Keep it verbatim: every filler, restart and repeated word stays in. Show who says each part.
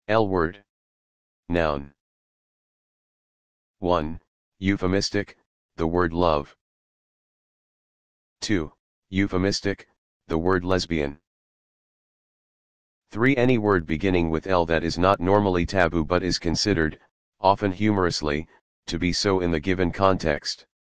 Speaker 1: L word. Noun. one. Euphemistic, the word love. two. Euphemistic, the word lesbian. three. Any word beginning with L that is not normally taboo but is considered, often humorously, to be so in the given context.